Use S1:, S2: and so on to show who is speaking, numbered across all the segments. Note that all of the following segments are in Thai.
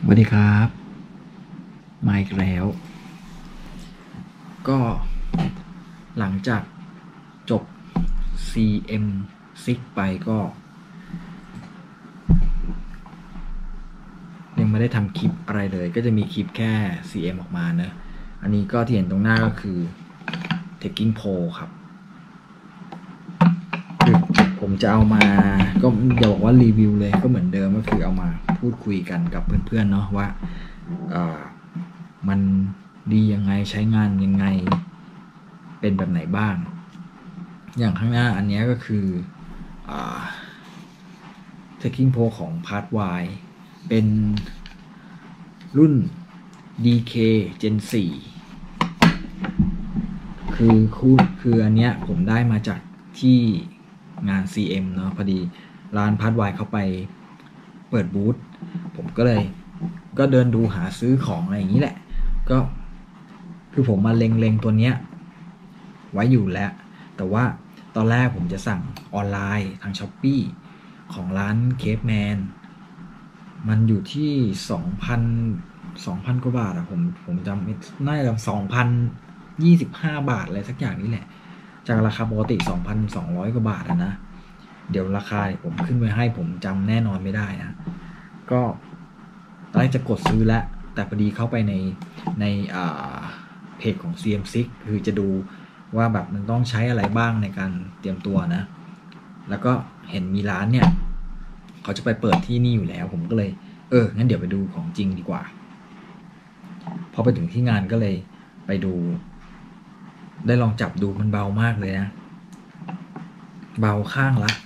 S1: สวัสดีครับมาอีกแล้ว ก็หลังจากจบ CM6 ไปก็ยังไม่ได้ทำคลิปอะไรเลย ก็จะมีคลิปแค่ CM ออกมาเนอะอันนี้ก็ที่เห็นตรงหน้าก็คือ Taking Pro ครับคือผมจะเอามาก็อย่าบอกว่ารีวิวเลยก็เหมือนเดิมก็คือเอามาพูดคุยกันกับเพื่อนๆเนาะว่ามันดียังไงใช้งานยังไงเป็นแบบไหนบ้างอย่างข้างหน้าอันนี้ก็คือTaking Pro ของ Part Y เป็นรุ่น DK Gen 4คืออันเนี้ยผมได้มาจากที่งาน CM เนาะพอดีร้าน Part Y เข้าไปเปิดบูธผมก็เดินดูหาซื้อของอะไรอย่างนี้แหละก็คือผมมาเล็งตัวเนี้ยไว้อยู่แล้วแต่ว่าตอนแรกผมจะสั่งออนไลน์ทาง Shopee ของร้าน Caveman มันอยู่ที่ 2,000 กว่าบาทอะผมจำน่าจะ2,025 บาทอะไรสักอย่างนี้แหละจากราคาปกติ 2,200 กว่าบาทนะเดี๋ยวราคาผมขึ้นไว้ให้ผมจำแน่นอนไม่ได้นะก็ตอนแรกจะกดซื้อแล้วแต่พอดีเข้าไปในเพจของ CM6 คือจะดูว่าแบบมันต้องใช้อะไรบ้างในการเตรียมตัวนะแล้วก็เห็นมีร้านเนี่ยเขาจะไปเปิดที่นี่อยู่แล้วผมก็เลยงั้นเดี๋ยวไปดูของจริงดีกว่าพอไปถึงที่งานก็เลยไปดูได้ลองจับดูมันเบามากเลยนะเบาข้างละ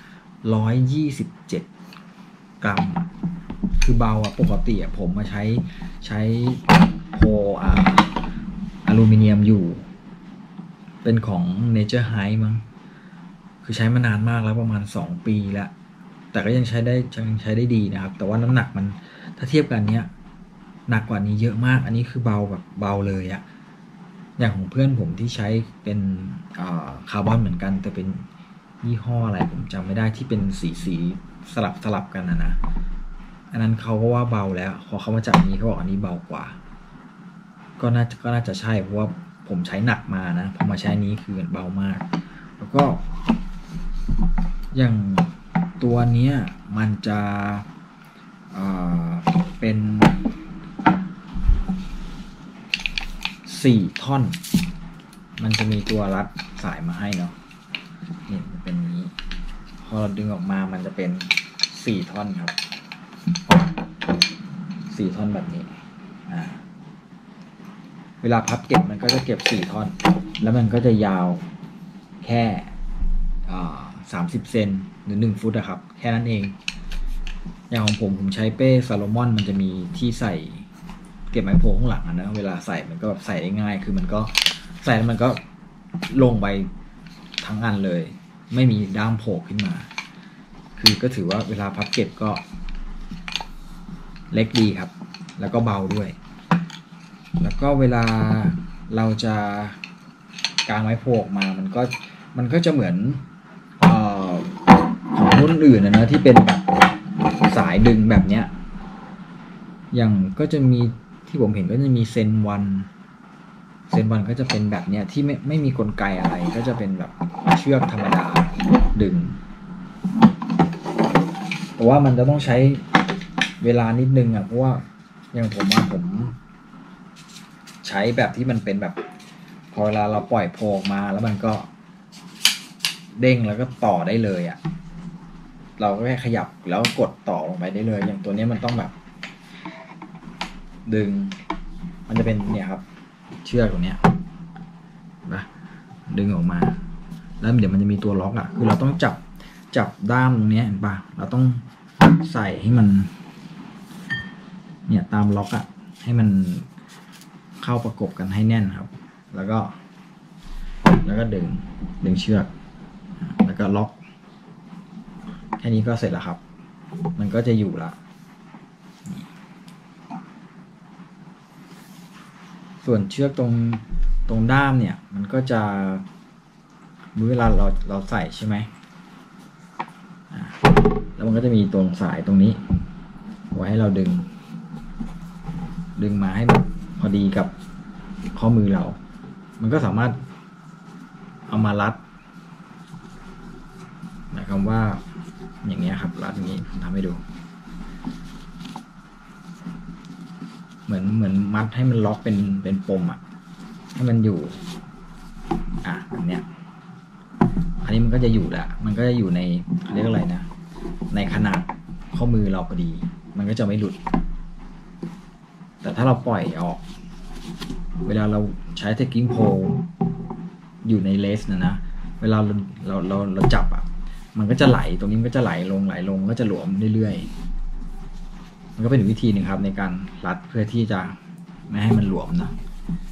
S1: 127 กรัมคือเบาปกติผมมาใช้โพอลูมิเนียมอยู่เป็นของ Nature High มั้งคือใช้มานานมากแล้วประมาณ2 ปีแล้วแต่ก็ยังใช้ได้ดีนะครับแต่ว่าน้ำหนักมันถ้าเทียบกันเนี้ยหนักกว่านี้เยอะมากอันนี้คือเบาแบบเบาเลยอะอย่างของเพื่อนผมที่ใช้เป็นคาร์บอนเหมือนกันแต่เป็นยี่ห้ออะไรผมจำไม่ได้ที่เป็นสีสลับกันนะอันนั้นเขาก็ว่าเบาแล้วพอเขามาจับนี้เขาบอกอันนี้เบากว่าก็น่าจะใช่เพราะว่าผมใช้หนักมานะพอมาใช้นี้คือเบามากแล้วก็อย่างตัวนี้มันจะเป็น4 ท่อนมันจะมีตัวรัดสายมาให้เนาะนี่มันเป็นนี้พอเราดึงออกมามันจะเป็น4 ท่อนครับ4 ท่อนแบบนี้เวลาพับเก็บมันก็จะเก็บ4 ท่อนแล้วมันก็จะยาวแค่30 เซนหรือ1 ฟุตอะครับแค่นั้นเองอย่างของผมใช้เป้ซาโลมอนมันจะมีที่ใส่เก็บไม้โพข้างหลังนะเวลาใส่มันก็แบบใส่ได้ง่ายคือมันก็ใส่แล้วมันก็ลงไปทั้งอันเลยไม่มีด้ามโผล่ขึ้นมาคือก็ถือว่าเวลาพับเก็บก็เล็กดีครับแล้วก็เบาด้วยแล้วก็เวลาเราจะกางไม้โพออกมามันก็จะเหมือนของรุ่นอื่นนะที่เป็นแบบสายดึงแบบเนี้ยอย่างก็จะมีที่ผมเห็นก็จะมีเซนวันก็จะเป็นแบบเนี้ยที่ไม่มีกลไกอะไรก็จะเป็นแบบเชือกธรรมดาดึงแต่ว่ามันจะต้องใช้เวลานิดนึงเพราะว่าอย่างผมใช้แบบที่มันเป็นแบบพอเวลาเราปล่อยโพออกมาแล้วมันก็เด้งแล้วก็ต่อได้เลยเราก็แค่ขยับแล้วกดต่อลงไปได้เลยอย่างตัวนี้มันต้องแบบดึงมันจะเป็นเนี่ยครับเชือกตัวเนี้ยนะดึงออกมาแล้วเดี๋ยวมันจะมีตัวล็อกคือเราต้องจับด้ามตรงนี้เห็นปะเราต้องใส่ให้มันเนี่ยตามล็อกให้มันเข้าประกบกันให้แน่นครับแล้วก็ดึงเชือกแล้วก็ล็อกแค่นี้ก็เสร็จแล้วครับมันก็จะอยู่ละส่วนเชือกตรงด้ามเนี่ยมันก็จะเวลาเราใส่ใช่ไหมแล้วมันก็จะมีตรงสายตรงนี้ไว้ให้เราดึงดึงมาให้มันพอดีกับข้อมือเรามันก็สามารถเอามารัดหมายความว่าอย่างเงี้ยครับรัดอย่างนี้ทำให้ดูเหมือนมัดให้มันล็อกเป็นปมให้มันอยู่แบบเนี้ยอันนี้มันก็จะอยู่แหละมันก็จะอยู่ในเรียกอะไรนะในขนาดข้อมือเราพอดีมันก็จะไม่หลุดแต่ถ้าเราปล่อยออกเวลาเราใช้เทคกิ้งโพอยู่ในเลสนะเวลาเราจับมันก็จะไหลตรงนี้มันก็จะไหลลงก็จะหลวมเรื่อยๆมันก็เป็นวิธีหนึ่งครับในการรัดเพื่อที่จะไม่ให้มันหลวมนะ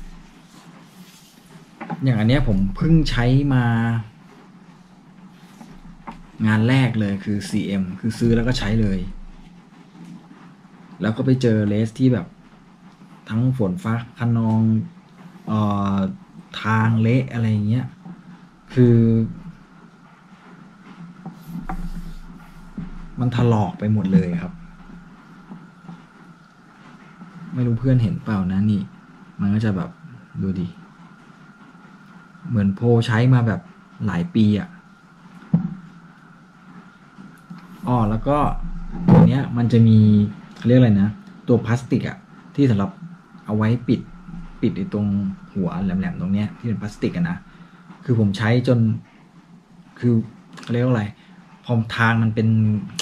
S1: อย่างอันเนี้ยผมเพิ่งใช้มางานแรกเลยคือ CM คือซื้อแล้วก็ใช้เลยแล้วก็ไปเจอเลสที่แบบทั้งฝนฟ้าคะนองทางเละอะไรเงี้ยคือมันถลอกไปหมดเลยครับไม่รู้เพื่อนเห็นเปล่านะนี่มันก็จะแบบดูดิเหมือนโพใช้มาแบบหลายปีแล้วก็ตัวเนี้ยมันจะมีเขาเรียกอะไรนะตัวพลาสติกที่สำหรับเอาไว้ปิดไอ้ตรงหัวแหลมๆตรงเนี้ยที่เป็นพลาสติกนะคือผมใช้จนคือเขาเรียกว่าอะไรพอทางมันเป็น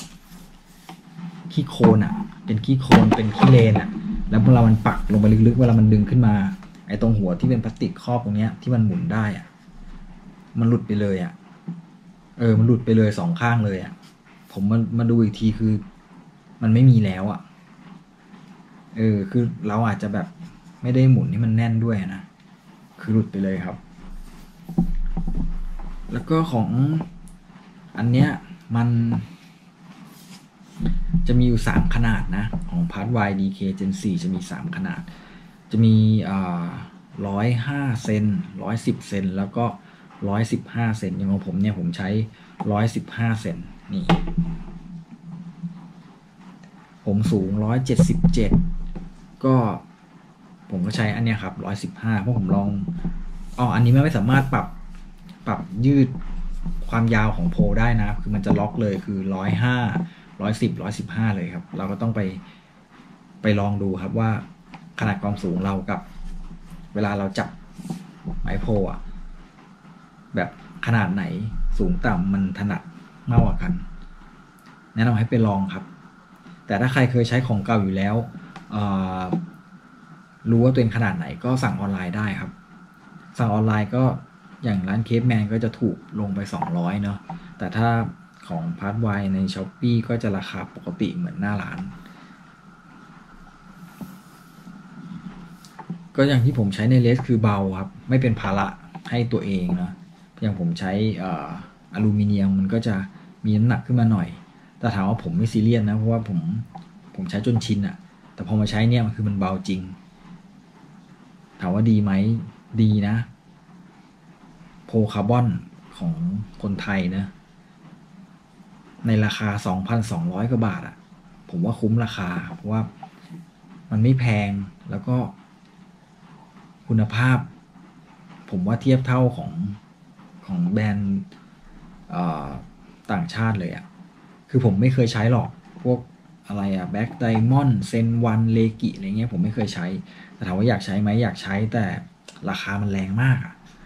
S1: ขี้โคลนเป็นขี้โคลนเป็นขี้เลนแล้วเวลามันปักลงไปลึกๆเวลามันดึงขึ้นมาไอ้ตรงหัวที่เป็นพลาสติกครอบตรงเนี้ยที่มันหมุนได้มันหลุดไปเลยมันหลุดไปเลยสองข้างเลยผมมาดูอีกทีคือมันไม่มีแล้วคือเราอาจจะแบบไม่ได้หมุนให้มันแน่นด้วยนะคือหลุดไปเลยครับแล้วก็ของอันเนี้ยมันจะมีอยู่3ขนาดนะของ Part Y DK Gen 4จะมี3ขนาดจะมี105 เซน110 เซนแล้วก็115 เซนอย่างของผมเนี่ยผมใช้115 เซนนี่ผมสูง177ก็ผมก็ใช้อันเนี้ยครับ115เพราะผมลองอันนี้ไม่สามารถปรับยืดความยาวของโพได้นะคือมันจะล็อกเลยคือ105 110 115เลยครับเราก็ต้องไปลองดูครับว่าขนาดความสูงเรากับเวลาเราจับไม้โพแบบขนาดไหนสูงต่ำมันถนัดมากกว่ากันแนะนำให้ไปลองครับแต่ถ้าใครเคยใช้ของเก่าอยู่แล้วรู้ว่าตัวเองขนาดไหนก็สั่งออนไลน์ได้ครับสั่งออนไลน์ก็อย่างร้านเคปแมนก็จะถูกลงไป200เนาะแต่ถ้าของพาร์ทไวใน Shopee ก็จะราคาปกติเหมือนหน้าร้านก็อย่างที่ผมใช้ในเลสคือเบาครับไม่เป็นภาระให้ตัวเองนะอย่างผมใช้อลูมิเนียมมันก็จะมีน้ำหนักขึ้นมาหน่อยแต่ถามว่าผมไม่ซีเรียสนะเพราะว่าผมใช้จนชินแต่พอมาใช้เนี่ยมันคือมันเบาจริงถามว่าดีไหมดีนะโพคาร์บอนของคนไทยนะในราคา 2,200 กว่าบาทผมว่าคุ้มราคาเพราะว่ามันไม่แพงแล้วก็คุณภาพผมว่าเทียบเท่าของแบรนด์ต่างชาติเลยคือผมไม่เคยใช้หรอกพวกอะไรแบ็คไดมอนด์เซนวันเลกิอะไรเงี้ยผมไม่เคยใช้แต่ถามว่าอยากใช้ไหมอยากใช้แต่ราคามันแรงมาก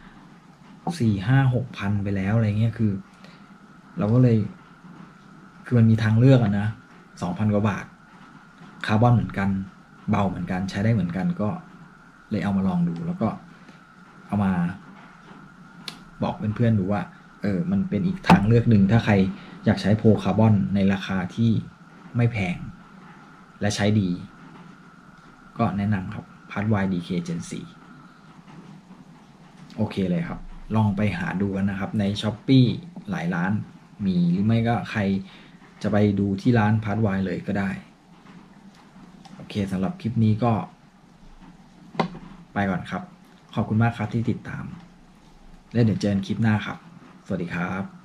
S1: 4-5-6 พันไปแล้วอะไรเงี้ยคือเราก็เลยคือมันมีทางเลือกนะ 2,000 กว่าบาทคาร์บอนเหมือนกันเบาเหมือนกันใช้ได้เหมือนกันก็เลยเอามาลองดูแล้วก็เอามาบอกเพื่อนๆดูว่ามันเป็นอีกทางเลือกหนึ่งถ้าใครอยากใช้โพคาร์บอนในราคาที่ไม่แพงและใช้ดีก็แนะนำครับ Part Y DK Gen 4โอเคเลยครับลองไปหาดูกันนะครับใน Shopee หลายร้านมีหรือไม่ก็ใครจะไปดูที่ร้าน Part Y เลยก็ได้โอเคสำหรับคลิปนี้ก็ไปก่อนครับขอบคุณมากครับที่ติดตามและเดี๋ยวเจอกันคลิปหน้าครับสวัสดีครับ